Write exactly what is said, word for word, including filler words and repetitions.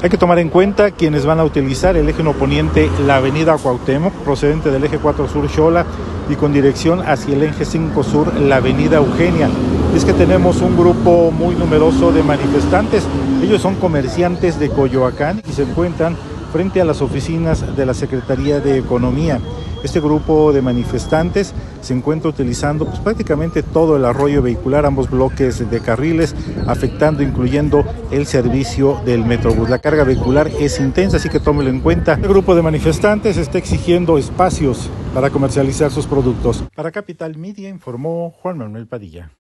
Hay que tomar en cuenta quienes van a utilizar el eje no poniente, la avenida Cuauhtémoc, procedente del eje cuatro Sur Xola y con dirección hacia el eje cinco Sur, la avenida Eugenia. Es que tenemos un grupo muy numeroso de manifestantes. Ellos son comerciantes de Coyoacán y se encuentran frente a las oficinas de la Secretaría de Economía. Este grupo de manifestantes se encuentra utilizando pues, prácticamente todo el arroyo vehicular, ambos bloques de carriles, afectando, incluyendo el servicio del Metrobús. La carga vehicular es intensa, así que tómelo en cuenta. El grupo de manifestantes está exigiendo espacios para comercializar sus productos. Para Capital Media informó Juan Manuel Padilla.